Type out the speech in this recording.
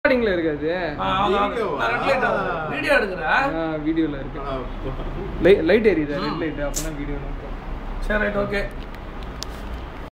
ரெக்கார்டிங்ல இருக்காது. வீடியோ எடுக்குறா? வீடியோல இருக்கு. லைட் எரியுது, ரெட் லைட். அப்பனா வீடியோ. சரி ரைட், ஓகே.